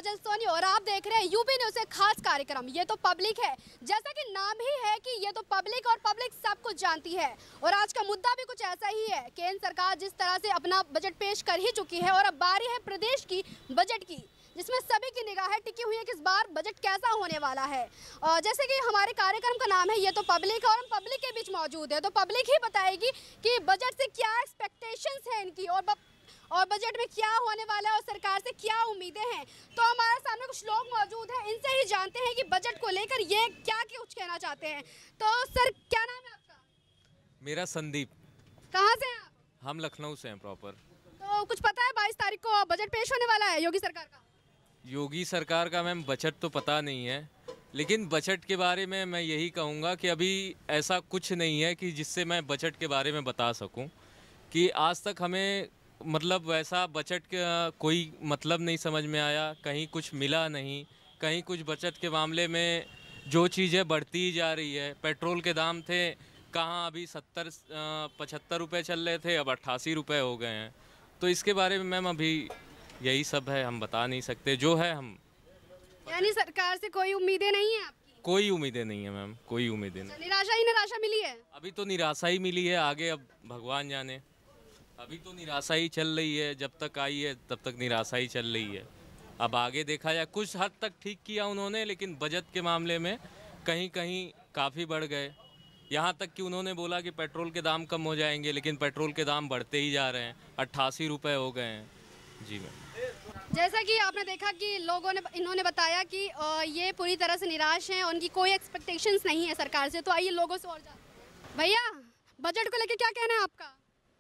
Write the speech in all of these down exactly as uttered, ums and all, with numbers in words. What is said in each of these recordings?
काजल सोनी और आप देख रहे हैं यूपी न्यूज़ से खास कार्यक्रम ये तो पब्लिक है। जैसा कि नाम ही है कि ये तो पब्लिक और पब्लिक सब कुछ जानती है और आज का मुद्दा भी कुछ ऐसा ही है। केंद्र सरकार जिस तरह से अपना बजट पेश कर ही चुकी है और अब बारी है प्रदेश की बजट की, जिसमें सभी की निगाहें टिकी हुई है कि इस बार बजट कैसा होने वाला है। और जैसे कि हमारे कार्यक्रम का नाम है ये तो पब्लिक और हम पब्लिक के बीच मौजूद है, तो पब्लिक ही बताएगी कि बजट से क्या एक्सपेक्टेशंस है इनकी और ब... और बजट में क्या होने वाला है और सरकार से क्या उम्मीदें हैं। तो हमारे सामने कुछ लोग मौजूद हैं, इनसे ही जानते हैं कि बजट को लेकर ये क्या कुछ कहना चाहते हैं। तो सर क्या नाम है आपका? मेरा संदीप। कहाँ से हैं आप? हम लखनऊ से हैं प्रॉपर। तो कुछ पता है बाईस तारीख को बजट पेश होने वाला है योगी सरकार का? योगी सरकार का मैम बजट तो पता नहीं है, लेकिन बजट के बारे में मैं यही कहूँगा कि अभी ऐसा कुछ नहीं है कि जिससे मैं बजट के बारे में बता सकूँ कि आज तक हमें मतलब वैसा बजट का कोई मतलब नहीं समझ में आया, कहीं कुछ मिला नहीं, कहीं कुछ बजट के मामले में जो चीज़ें बढ़ती जा रही है। पेट्रोल के दाम थे कहाँ अभी सत्तर पचहत्तर रुपये चल रहे थे, अब अट्ठासी रुपये हो गए हैं। तो इसके बारे में मैम अभी यही सब है, हम बता नहीं सकते जो है हम। यानी सरकार से कोई उम्मीदें नहीं है आपकी? कोई उम्मीदें नहीं है मैम, कोई उम्मीदें नहीं। निराशा ही निराशा मिली है? अभी तो निराशा ही मिली है, आगे अब भगवान जाने। अभी तो निराशा ही चल रही है, जब तक आई है तब तक निराशा ही चल रही है। अब आगे देखा जाए, कुछ हद तक ठीक किया उन्होंने, लेकिन बजट के मामले में कहीं कहीं काफ़ी बढ़ गए। यहाँ तक कि उन्होंने बोला कि पेट्रोल के दाम कम हो जाएंगे, लेकिन पेट्रोल के दाम बढ़ते ही जा रहे हैं, अट्ठासी रुपये हो गए हैं। जी मैम, जैसा कि आपने देखा कि लोगों ने इन्होंने बताया कि ये पूरी तरह से निराश हैं, उनकी कोई एक्सपेक्टेशंस नहीं है सरकार से। तो आइए लोगों से और जानते। भैया बजट को लेकर क्या कहना है आपका?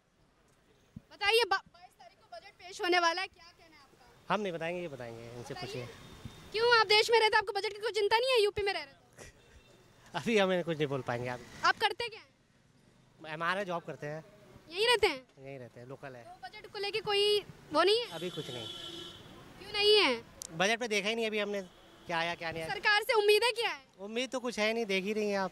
बताइए, बाईस तारीख को बजट पेश होने वाला है, क्या कहना है आपका? हम नहीं बताएंगे, ये बताएंगे, इनसे पूछिए। क्यों, आप देश में रहते, आपको बजट की कोई चिंता नहीं है? यूपी में रह रहे अभी हमें कुछ नहीं बोल पाएंगे। आप आप करते क्या हैं? हमारे जॉब करते हैं। यहीं रहते हैं? यहीं रहते हैं, लोकल है। तो बजट को लेके कोई वो नहीं है? अभी कुछ नहीं। क्यों नहीं है? बजट पे देखा ही नहीं अभी हमने, क्या आया क्या नहीं आया। सरकार से उम्मीदें क्या है? उम्मीद तो कुछ है नहीं, देख ही रही हैं आप।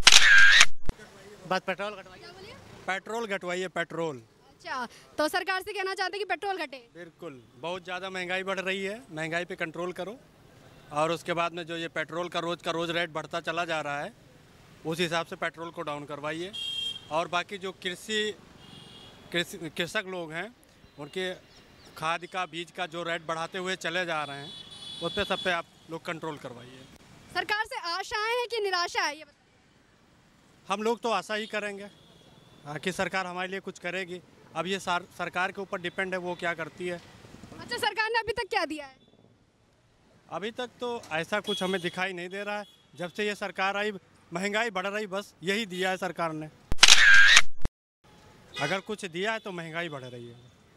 बस पेट्रोल घटवाइए। पेट्रोल घटवाइए, पेट्रोल। अच्छा, तो सरकार से कहना चाहते हैं कि पेट्रोल घटे? बिल्कुल, बहुत ज़्यादा महंगाई बढ़ रही है, महंगाई पे कंट्रोल करो। और उसके बाद में जो ये पेट्रोल का रोज़ का रोज़ रेट बढ़ता चला जा रहा है, उस हिसाब से पेट्रोल को डाउन करवाइए। और बाकी जो कृषि कृषक लोग हैं, उनके खाद का, बीज का जो रेट बढ़ाते हुए चले जा रहे हैं, उस पर सब पे आप लोग कंट्रोल करवाइए। सरकार से आशाएं हैं कि निराशा है, ये बताइए। हम लोग तो आशा ही करेंगे कि सरकार हमारे लिए कुछ करेगी। अब ये सार, सरकार के ऊपर डिपेंड है, वो क्या करती है। अच्छा, सरकार ने अभी तक क्या दिया है? अभी तक तो ऐसा कुछ हमें दिखाई नहीं दे रहा है। जब से ये सरकार आई, महंगाई बढ़ रही, बस यही दिया है सरकार ने। अगर कुछ दिया है तो महंगाई बढ़ रही है।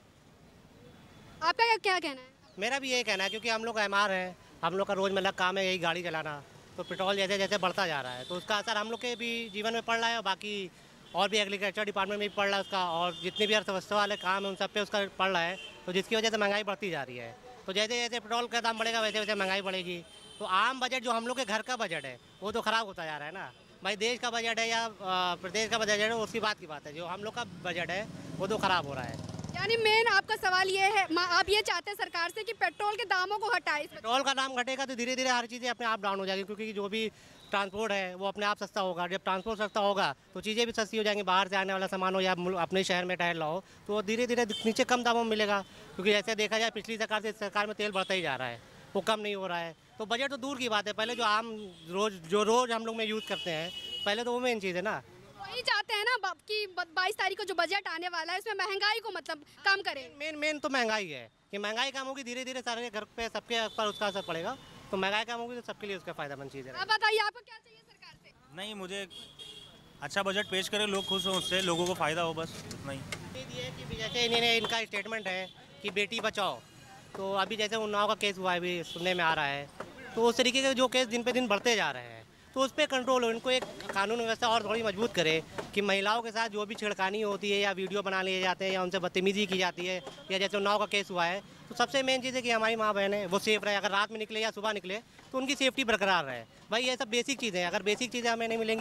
आपका क्या कहना है? मेरा भी यही कहना है, क्योंकि हम लोग एम आर हैं, हम लोग का रोज़मर्रा काम है यही गाड़ी चलाना। तो पेट्रोल जैसे जैसे बढ़ता जा रहा है, तो उसका असर हम लोग के भी जीवन में पड़ रहा है, और बाकी और भी एग्रीकल्चर डिपार्टमेंट में भी पड़ रहा है उसका, और जितने भी अर्थव्यवस्था वाले काम है उन सब पे उसका पड़ रहा है। तो जिसकी वजह से महंगाई बढ़ती जा रही है। तो जैसे जैसे पेट्रोल का दाम बढ़ेगा, वैसे वैसे महंगाई बढ़ेगी। तो आम बजट जो हम लोग के घर का बजट है, वो तो ख़राब होता जा रहा है ना। भाई देश का बजट है या प्रदेश का बजट है, उसकी बात की बात है। जो हम लोग का बजट है वो तो ख़राब हो रहा है। यानी मेन आपका सवाल ये है, आप ये चाहते हैं सरकार से कि पेट्रोल के दामों को हटाए? पेट्रोल का दाम घटेगा तो धीरे धीरे हर चीज़ें अपने आप डाउन हो जाएगी, क्योंकि जो भी ट्रांसपोर्ट है वो अपने आप सस्ता होगा। जब ट्रांसपोर्ट सस्ता होगा तो चीज़ें भी सस्ती हो जाएंगी। बाहर से आने वाला सामान हो या अपने शहर में ठहर लाओ, तो वो धीरे धीरे नीचे कम दामों में मिलेगा। क्योंकि ऐसे देखा जाए, पिछली सरकार से सरकार में तेल बढ़ता ही जा रहा है, वो कम नहीं हो रहा है। तो बजट तो दूर की बात है, पहले जो आम रोज जो रोज़ हम लोग में यूज़ करते हैं, पहले तो वो मेन चीज़ है ना। वही चाहते हैं ना कि बाईस तारीख को जो बजट आने वाला है, इसमें महंगाई को मतलब कम करें। मेन मेन तो महंगाई है कि महंगाई कम होगी, धीरे धीरे सारे घर पे सबके पर उसका असर पड़ेगा। तो महंगाई कम होगी तो सबके लिए उसका फायदेमंद चीज़ है। आप बताइए, आपको क्या चाहिए सरकार से? नहीं, मुझे अच्छा बजट पेश करे, लोग खुश हों, उससे लोगों को फ़ायदा हो, बस इतना ही। ये कि जैसे इन्होंने इनका स्टेटमेंट है कि बेटी बचाओ, तो अभी जैसे उन्नाव का केस हुआ है, अभी सुनने में आ रहा है, तो उस तरीके के जो केस दिन पे दिन बढ़ते जा रहे हैं, तो उस पर कंट्रोल हो। इनको एक कानून व्यवस्था और थोड़ी मजबूत करे कि महिलाओं के साथ जो भी छेड़खानी होती है या वीडियो बना लिए जाते हैं या उनसे बदतमीजी की जाती है, या जैसे उन्नाव का केस हुआ है, तो सबसे मेन चीज़ है कि हमारी माँ बहन है वो सेफ रहे। अगर रात में निकले या सुबह निकले तो उनकी सेफ्टी बरकरार रहे। भाई ये सब बेसिक चीज़ें हैं, अगर बेसिक चीज़ें हमें नहीं मिलेंगी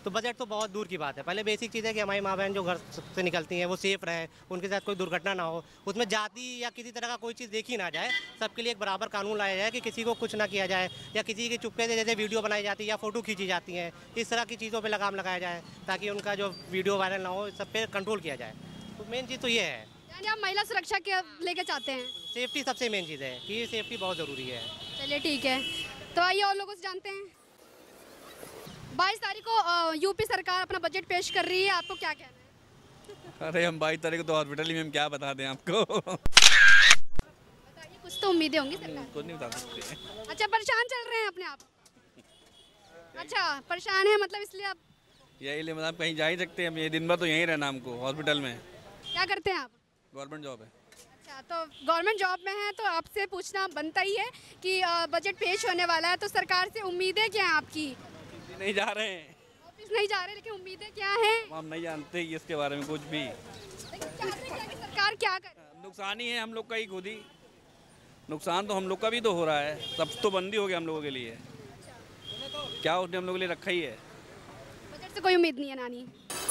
तो बजट तो बहुत दूर की बात है। पहले बेसिक चीज़ है कि हमारी माँ बहन जो घर से निकलती हैं वो सेफ़ रहे, उनके साथ कोई दुर्घटना ना हो, उसमें जाति या किसी तरह का कोई चीज़ देखी ना जाए, सबके लिए एक बराबर कानून लाया जाए कि किसी को कुछ ना किया जाए, या किसी की चुप्पे से जैसे वीडियो बनाई जाती है या फ़ोटो खींची जाती हैं, इस तरह की चीज़ों पर लगाम लगाया जाए ताकि उनका जो वीडियो वायरल ना हो, सब पे कंट्रोल किया जाए। तो मेन चीज़ तो ये है, यानी आप महिला सुरक्षा के लेके चाहते हैं। सेफ्टी सबसे मेन चीज़ है कि सेफ्टी बहुत ज़रूरी है। चलिए ठीक है, तो आइए और लोगों से जानते हैं। बाईस तारीख को यूपी सरकार अपना बजट पेश कर रही है, आपको क्या कहना है? अरे हम बाईस तारीख को तो हॉस्पिटल ही में हम क्या बता दें आपको। बताइए, कुछ तो उम्मीदें होंगी सरकार। कुछ नहीं बता सकते। अच्छा, परेशान चल रहे हैं अपने आप? अच्छा, परेशान है मतलब इसलिए आप यही लिए मतलब कहीं जा ही सकते हैं हम, ये दिन भर तो यहीं रहना हमको हॉस्पिटल में। क्या करते हैं आप? गवर्नमेंट जॉब है। अच्छा, तो गवर्नमेंट जॉब में है तो आपसे पूछना बनता ही है कि अ, बजट पेश होने वाला है, तो सरकार से उम्मीदें क्या हैं आपकी? नहीं जा रहे हैं, ऑफिस नहीं जा रहे, लेकिन उम्मीदें क्या हैं? हम नहीं जानते ही इसके बारे में कुछ भी। लेकिन चाहते क्या कि सरकार क्या करे? नुकसान ही है हम लोग का ही खुद ही, नुकसान तो हम लोग का भी तो हो रहा है। सब तो बंदी हो गया हम लोगों के लिए, क्या उसने हम लोगों के लिए रखा ही है। बजट से कोई उम्मीद नहीं है नानी।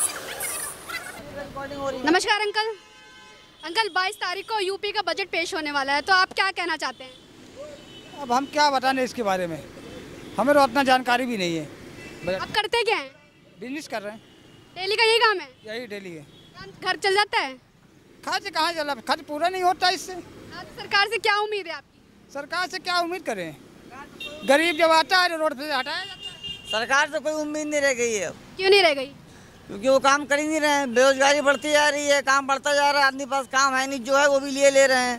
नमस्कार अंकल। अंकल, बाईस तारीख को यूपी का बजट पेश होने वाला है, तो आप क्या कहना चाहते हैं? अब हम क्या बताने इसके बारे में, हमें तो उतना जानकारी भी नहीं है। आप करते क्या हैं? बिजनेस कर रहे हैं, डेली का यही काम है? यही डेली है। घर चल जाता है? खर्च कहाँ चला, खर्च पूरा नहीं होता इससे। हाँ, तो सरकार से क्या उम्मीद है आपकी? सरकार से क्या उम्मीद करें, गरीब जब आता है तो रोड पे हटाया जाता है। सरकार से कोई उम्मीद नहीं रह गई है अब, क्यों नहीं रह गई? क्योंकि वो काम कर ही नहीं रहे हैं। बेरोजगारी बढ़ती जा रही है, काम बढ़ता जा रहा है, आदमी पास काम है नहीं, जो है वो भी लिए ले रहे हैं।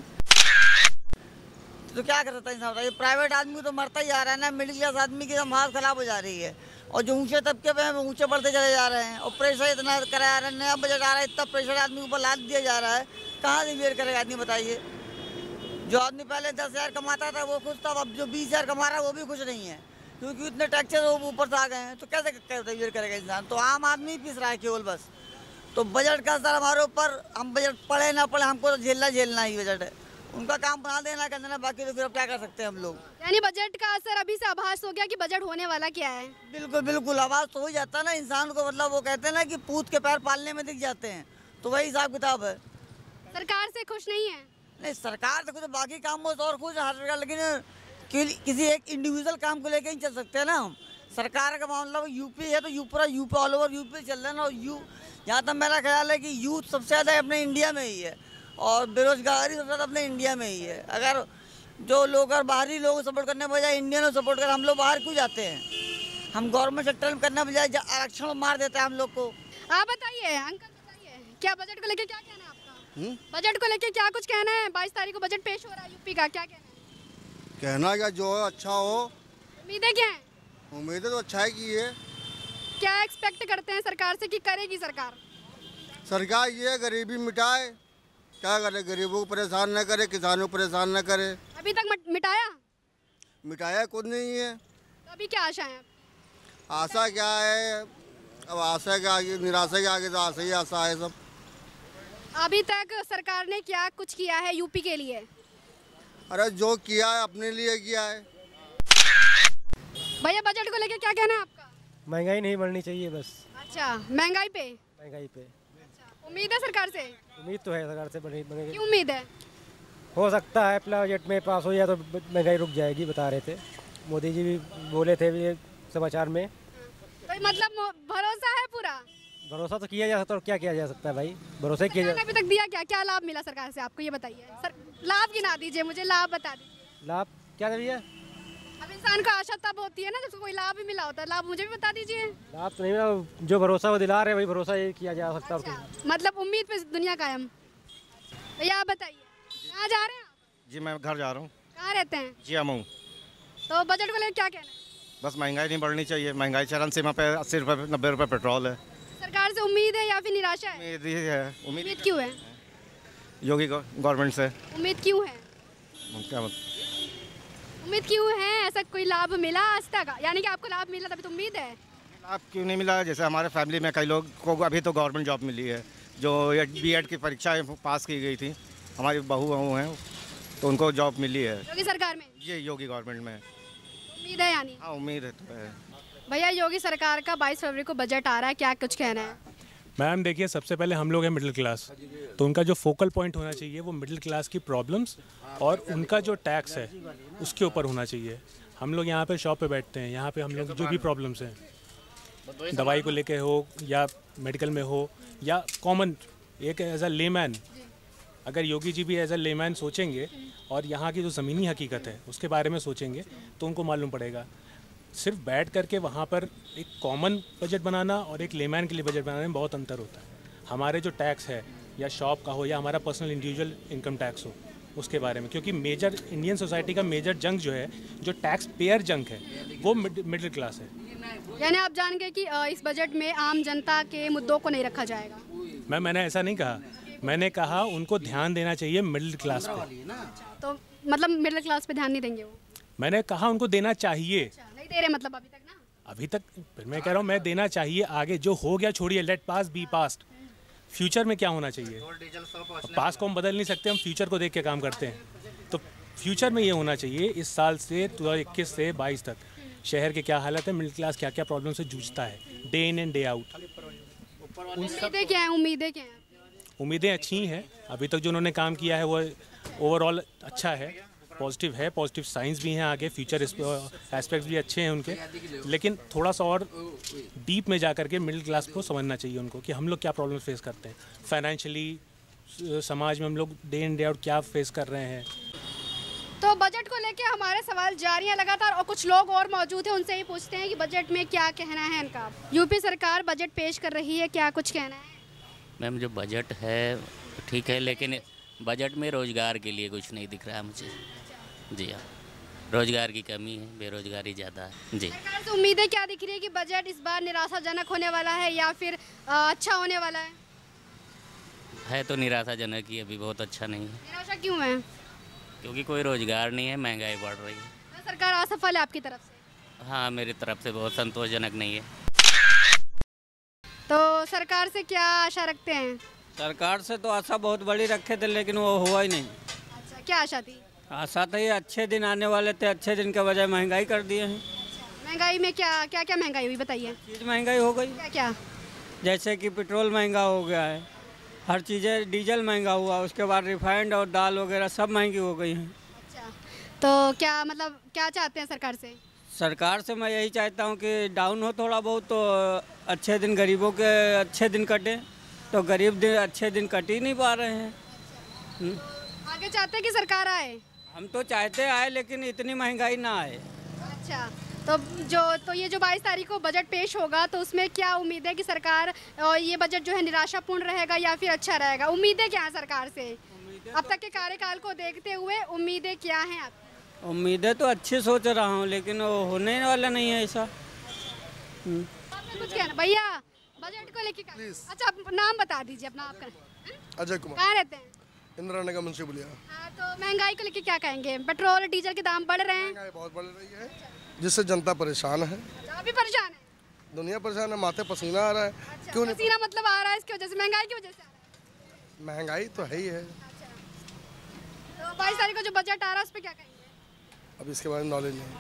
तो क्या कर सकता है इंसान, बताइए। प्राइवेट आदमी तो मरता ही जा रहा है ना, मिडिल क्लास आदमी की हालत खराब हो जा रही है, और जो ऊंचे तबके पे हैं वो ऊंचे बढ़ते चले जा रहे हैं, और प्रेशर इतना कराया जा रहा है, नया बजट आ रहा है, इतना प्रेशर आदमी के ऊपर लाद दिया जा रहा है, कहाँ से बेयर करेगा आदमी, बताइए। जो आदमी पहले दस हज़ार कमाता था वो खुश था, अब जो बीस हज़ार कमा रहा है वो भी खुश नहीं है, क्योंकि इतने टैक्सेस वो ऊपर से आ गए हैं। तो कैसे बेयर करेगा इंसान, तो आम आदमी पिस रहा है केवल बस। तो बजट का असर हमारे ऊपर, हम बजट पढ़े ना पढ़े हमको तो झेलना झेलना ही बजट है, उनका काम बना देना कर देना, बाकी तो फिर अब क्या कर सकते हैं हम लोग। यानी बजट का असर अभी से आभास हो गया कि बजट होने वाला क्या है? बिल्कुल बिल्कुल, आवाज़ तो हो ही जाता है ना इंसान को, मतलब वो कहते हैं ना कि पूत के पैर पालने में दिख जाते हैं, तो वही हिसाब किताब है। सरकार से खुश नहीं है? नहीं, सरकार तो कुछ बाकी कामों से और कुछ हर सरकार, लेकिन कि, किसी एक इंडिविजुअल काम को लेकर ही चल सकते हैं ना हम। सरकार का मामला यूपी है तो यू पूरा यूपी ऑल ओवर यूपी चल रहा है ना, और यू यहाँ तक मेरा ख्याल है कि यूथ सबसे ज़्यादा अपने इंडिया में ही है, और बेरोजगारी सबसे ज़्यादा अपने इंडिया में ही है। अगर जो लोग अगर बाहरी लोगों को सपोर्ट करने बजाय इंडियन को सपोर्ट कर, हम लोग बाहर क्यों जाते हैं? हम गवर्नमेंट सेक्टर में करने बजाय आरक्षण मार देते हैं हम लोग को। आप बताइए अंकल, बताइए क्या बजट को लेके क्या कहना है आपका? हुँ? बजट को लेके क्या कुछ कहना है? बाईस तारीख को बजट पेश हो रहा है यूपी का, क्या कहना है? कहना क्या, जो है अच्छा हो। उम्मीदें क्या है? उम्मीदें तो अच्छा ही की है। क्या एक्सपेक्ट करते हैं सरकार से कि करेगी सरकार? सरकार ये गरीबी मिटाए, क्या करे, गरीबों को परेशान न करे, किसानों को परेशान न करे। अभी तक मिटाया? मिटाया कुछ नहीं है। तो अभी क्या आशा है? आशा क्या है, अब आशा के आगे, निराशा के आगे तो आशा ही आशा है सब। अभी तक सरकार ने क्या कुछ किया है यूपी के लिए? अरे जो किया है अपने लिए किया है। भैया, बजट को लेके क्या कहना है आपका? महंगाई नहीं बढ़नी चाहिए बस। अच्छा, महंगाई पे? महंगाई पे अच्छा, उम्मीद है सरकार से? उम्मीद तो है सरकार से, बढ़ी बढ़ेगी। क्यों उम्मीद है? हो सकता है अपना बजट में पास हो जाए तो महंगाई रुक जाएगी, बता रहे थे मोदी जी भी, बोले थे भी समाचार में। तो मतलब भरोसा है पूरा? भरोसा तो किया जा सकता है, और क्या किया जा सकता है भाई, भरोसा किया जा। अभी तक दिया क्या क्या लाभ मिला सरकार से आपको, ये बताइए सर। लाभ गिना दीजिए मुझे, लाभ बता दीजिए। लाभ क्या भैया? अब इंसान को आशा तब होती है ना जब कोई लाभ भी मिला होता है, लाभ मुझे भी बता दीजिए। लाभ तो नहीं मिला, जो भरोसा वो दिला रहे वही भरोसा ये किया जा सकता है। अच्छा, मतलब उम्मीद पे दुनिया कायम। भैया आप बताइए, कहाँ जा रहे हैं आप? जी मैं घर जा रहा हूँ। कहाँ रहते हैं? जी अमऊ। तो बजट को लेकर क्या कहना है? बस महंगाई नहीं बढ़नी चाहिए, महंगाई चरण सीमा पे अस्सी रुपये नब्बे रुपये पेट्रोल है। सरकार से उम्मीद है या फिर निराशा है? उम्मीद ही है। उम्मीद उम्मीद क्यों है? योगी गवर्नमेंट से। उम्मीद क्यों है? क्या मत उम्मीद क्यों है? ऐसा कोई लाभ मिला आज तक? यानी कि आपको लाभ मिला तभी तो उम्मीद है। लाभ क्यों नहीं मिला? जैसे हमारे फैमिली में कई लोग को अभी तो गवर्नमेंट जॉब मिली है, जो बी एड की परीक्षा पास की गई थी, हमारी बहू बहू हैं तो उनको जॉब मिली है। योगी सरकार में? ये योगी गवर्नमेंट में उम्मीद है यानी? हाँ उम्मीद है तो है। भैया योगी सरकार का बाईस फरवरी को बजट आ रहा है, क्या कुछ कहना है? मैम देखिए, सबसे पहले हम लोग हैं मिडिल क्लास, तो उनका जो फोकल पॉइंट होना चाहिए वो मिडिल क्लास की प्रॉब्लम्स और उनका जो टैक्स है उसके ऊपर होना चाहिए। हम लोग यहाँ पे शॉप पे बैठते हैं, यहाँ पे हम लोग जो भी प्रॉब्लम्स हैं, दवाई को लेके हो या मेडिकल में हो या कॉमन एक एज अ लेमैन, अगर योगी जी भी एज अ लेमैन सोचेंगे और यहाँ की जो ज़मीनी हकीकत है उसके बारे में सोचेंगे तो उनको मालूम पड़ेगा। सिर्फ बैठ करके वहाँ पर एक कॉमन बजट बनाना और एक लेमैन के लिए बजट बनाने में बहुत अंतर होता है। हमारे जो टैक्स है या शॉप का हो या हमारा पर्सनल इंडिविजुअल इनकम टैक्स हो उसके बारे में, क्योंकि मेजर इंडियन सोसाइटी का मेजर जंग जो है, जो टैक्स पेयर जंग है, वो मिडिल क्लास है। यानी आप जान गए कि इस बजट में आम जनता के मुद्दों को नहीं रखा जाएगा? मैम मैंने ऐसा नहीं कहा, मैंने कहा उनको ध्यान देना चाहिए मिडिल क्लास पे। तो मतलब मिडिल क्लास पे ध्यान नहीं देंगे वो? मैंने कहा उनको देना चाहिए। अच्छा, नहीं दे रहे मतलब अभी तक ना? अभी तक फिर मैं कह रहा हूँ मैं देना चाहिए। आगे जो हो गया छोड़िए, let past be past. Future में क्या होना चाहिए? पास को हम बदल नहीं सकते, हम फ्यूचर को देख के काम करते हैं। तो फ्यूचर में ये होना चाहिए इस साल से दो हज़ार इक्कीस से बाईस तक शहर के क्या हालत है, मिडिल क्लास क्या क्या प्रॉब्लम से जूझता है day in and day out. उम्मीदें क्या हैं? उम्मीदें क्या हैं? उम्मीदें अच्छी हैं। अभी तक जो उन्होंने काम किया है वो ओवरऑल अच्छा है, पॉजिटिव है, पॉजिटिव साइंस भी हैं, आगे फ्यूचर एस्पेक्ट्स भी अच्छे हैं उनके। लेकिन थोड़ा सा और डीप में जा कर के मिडिल क्लास को समझना चाहिए उनको कि हम लोग क्या प्रॉब्लम फेस करते हैं फाइनेंशियली, समाज में हम लोग डे इन डे आउट क्या फेस कर रहे हैं। तो बजट को लेके हमारे सवाल जारी हैं लगातार और कुछ लोग और मौजूद हैं, उनसे ही पूछते हैं कि बजट में क्या कहना है इनका। यूपी सरकार बजट पेश कर रही है, क्या कुछ कहना है? मैम जो बजट है ठीक है, लेकिन बजट में रोज़गार के लिए कुछ नहीं दिख रहा है मुझे। जी हाँ, रोज़गार की कमी है, बेरोजगारी ज़्यादा है। जी, सरकार से उम्मीदें क्या दिख रही है कि बजट इस बार निराशाजनक होने वाला है या फिर आ, अच्छा होने वाला है? है तो निराशाजनक ही, अभी बहुत अच्छा नहीं है। निराशा क्यों है? क्योंकि कोई रोज़गार नहीं है, महंगाई बढ़ रही है। सरकार असफल है आपकी तरफ से? हाँ, मेरी तरफ से बहुत संतोषजनक नहीं है। तो सरकार से क्या आशा रखते हैं? सरकार से तो आशा बहुत बड़ी रखे थे, लेकिन वो हुआ ही नहीं। अच्छा, क्या आशा थी? आशा था ये अच्छे दिन आने वाले थे, अच्छे दिन के बजाय महंगाई कर दिए हैं। महंगाई में क्या क्या क्या महंगाई हुई बताइए? चीज़ महंगाई हो गई। क्या क्या? जैसे कि पेट्रोल महंगा हो गया है, हर चीज़ें, डीजल महंगा हुआ, उसके बाद रिफाइंड और दाल वगैरह सब महंगी हो गई हैं। अच्छा, तो क्या मतलब क्या चाहते हैं सरकार से? सरकार से मैं यही चाहता हूँ कि डाउन हो थोड़ा बहुत, तो अच्छे दिन गरीबों के अच्छे दिन कटें, तो गरीब दिन अच्छे दिन कट ही नहीं पा रहे हैं। आगे चाहते हैं कि सरकार आए? हम तो चाहते आए, लेकिन इतनी महंगाई ना आए। अच्छा, तो जो तो ये जो बाईस तारीख को बजट पेश होगा तो उसमें क्या उम्मीद है कि सरकार और ये बजट जो है निराशापूर्ण रहेगा या फिर अच्छा रहेगा? उम्मीदें क्या है सरकार से अब तक के कार्यकाल को देखते हुए? उम्मीदें क्या हैं आप? उम्मीदें तो अच्छी सोच रहा हूँ, लेकिन वो होने वाला नहीं है ऐसा। कुछ कहना भैया बजट को लेके? अच्छा, आप नाम बता दीजिए अपना। आपका? अजय कुमार। कहाँ रहते हैं? इंदिरा नगर मुंशी पुलिया। हाँ, तो महंगाई को लेके क्या कहेंगे? पेट्रोल डीजल के दाम बढ़ रहे हैं, महंगाई बहुत बढ़ रही है, जिससे जनता परेशान है। अच्छा, अभी परेशान है? दुनिया परेशान है, माथे पसीना आ रहा है। अच्छा, क्यों पसीना मतलब आ रहा है इसकी वजह से, महंगाई की वजह से आ रहा है? महंगाई तो है ही है। तो बाईस तारीख को जो बजट आ रहा है उस पर क्या कहेंगे? अब इसके बारे में नॉलेज नहीं।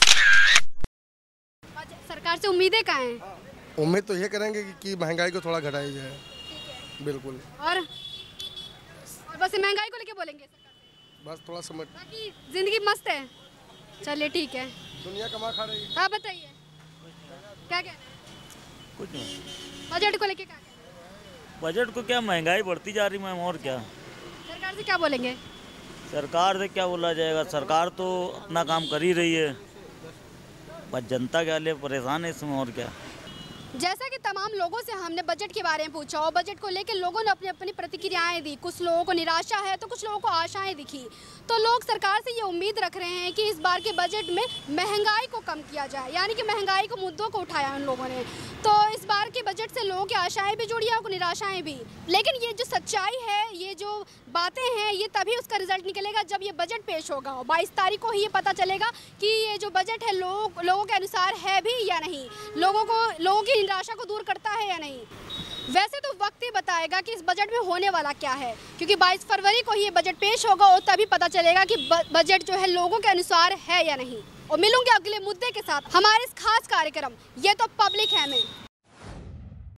सरकार से उम्मीदें कहाँ हैं? उम्मीद तो ये करेंगे कि, कि महंगाई को थोड़ा घटाई जाए। बिल्कुल। और, और बस महंगाई को लेके बोलेंगे सरकार से? बस थोड़ा समझ, बाकी जिंदगी मस्त है। चलिए ठीक है, दुनिया कमा खा रही है। आप बताइए क्या कहना है? कुछ नहीं। बजट को लेके क्या कहना है? बजट को क्या, महंगाई बढ़ती जा रही मैम, और क्या। सरकार से क्या बोलेंगे? सरकार से क्या बोला जाएगा, सरकार तो अपना काम कर ही रही है, बस जनता के लिए परेशान है इसमें, और क्या। जैसा कि तमाम लोगों से हमने बजट के बारे में पूछा और बजट को लेकर लोगों ने अपनी अपनी प्रतिक्रियाएं दी। कुछ लोगों को निराशा है तो कुछ लोगों को आशाएं दिखी। तो लोग सरकार से ये उम्मीद रख रहे हैं कि इस बार के बजट में महंगाई को कम किया जाए, यानी कि महंगाई को मुद्दों को उठाया उन लोगों ने। तो इस बार के बजट से लोगों की आशाएं भी जुड़ी हैं और निराशाएं भी। लेकिन ये जो सच्चाई है, ये जो बातें हैं, ये तभी उसका रिजल्ट निकलेगा जब ये बजट पेश होगा। बाईस तारीख को ही ये पता चलेगा कि ये जो बजट है लोग लोगों के अनुसार है भी या नहीं, लोगों को लोगों की निराशा को दूर करता है या नहीं। वैसे तो वक्त ही बताएगा कि इस बजट में होने वाला क्या है, क्योंकि बाईस फरवरी को ही ये बजट पेश होगा और तभी पता चलेगा कि बजट जो है लोगों के अनुसार है या नहीं। और मिलूंगी अगले मुद्दे के साथ हमारे इस खास कार्यक्रम ये तो पब्लिक है में।